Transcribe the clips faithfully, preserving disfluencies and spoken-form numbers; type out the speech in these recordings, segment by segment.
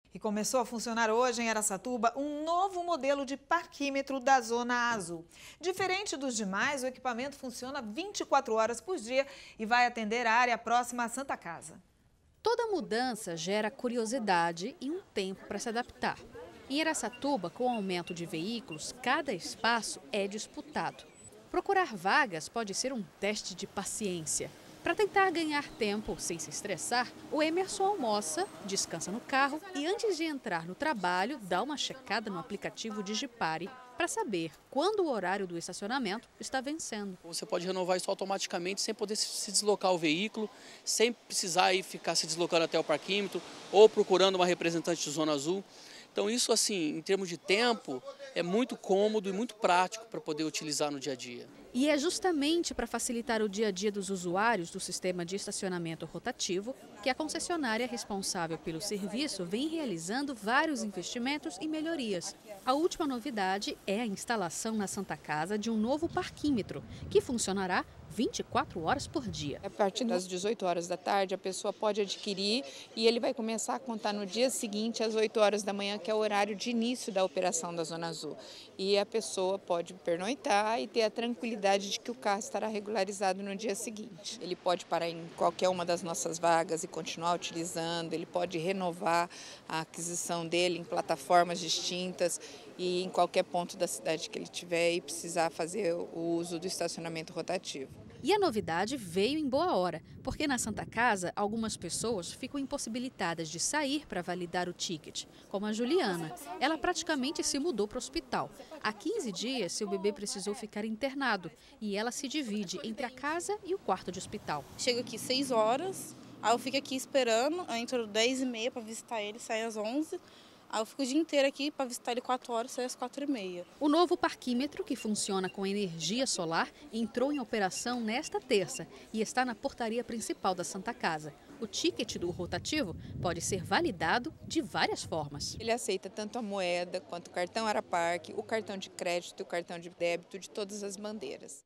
E começou a funcionar hoje em Araçatuba um novo modelo de parquímetro da Zona Azul. Diferente dos demais, o equipamento funciona vinte e quatro horas por dia e vai atender a área próxima à Santa Casa. Toda mudança gera curiosidade e um tempo para se adaptar. Em Araçatuba, com o aumento de veículos, cada espaço é disputado. Procurar vagas pode ser um teste de paciência. Para tentar ganhar tempo sem se estressar, o Emerson almoça, descansa no carro e antes de entrar no trabalho, dá uma checada no aplicativo Digipare para saber quando o horário do estacionamento está vencendo. Você pode renovar isso automaticamente sem poder se deslocar o veículo, sem precisar ir ficar se deslocando até o parquímetro ou procurando uma representante de Zona Azul. Então isso, assim, em termos de tempo, é muito cômodo e muito prático para poder utilizar no dia a dia. E é justamente para facilitar o dia a dia dos usuários do sistema de estacionamento rotativo que a concessionária responsável pelo serviço vem realizando vários investimentos e melhorias. A última novidade é a instalação na Santa Casa de um novo parquímetro, que funcionará vinte e quatro horas por dia. A partir das dezoito horas da tarde, a pessoa pode adquirir e ele vai começar a contar no dia seguinte, às oito horas da manhã, que é o horário de início da operação da Zona Azul. E a pessoa pode pernoitar e ter a tranquilidade de que o carro estará regularizado no dia seguinte. Ele pode parar em qualquer uma das nossas vagas e continuar utilizando, ele pode renovar a aquisição dele em plataformas distintas e em qualquer ponto da cidade que ele tiver e precisar fazer o uso do estacionamento rotativo. E a novidade veio em boa hora, porque na Santa Casa algumas pessoas ficam impossibilitadas de sair para validar o ticket, como a Juliana. Ela praticamente se mudou para o hospital. Há quinze dias, seu bebê precisou ficar internado e ela se divide entre a casa e o quarto de hospital. Chego aqui seis horas, aí eu fico aqui esperando, eu entro dez e meia para visitar ele, saio às onze. Aí eu fico o dia inteiro aqui para visitar ele quatro horas, sai às quatro e meia. O novo parquímetro, que funciona com energia solar, entrou em operação nesta terça e está na portaria principal da Santa Casa. O ticket do rotativo pode ser validado de várias formas. Ele aceita tanto a moeda quanto o cartão Araparque, o cartão de crédito e o cartão de débito de todas as bandeiras.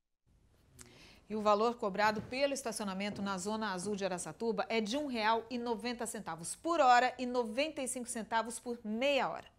E o valor cobrado pelo estacionamento na Zona Azul de Araçatuba é de um real e noventa centavos por hora e noventa e cinco centavos por meia hora.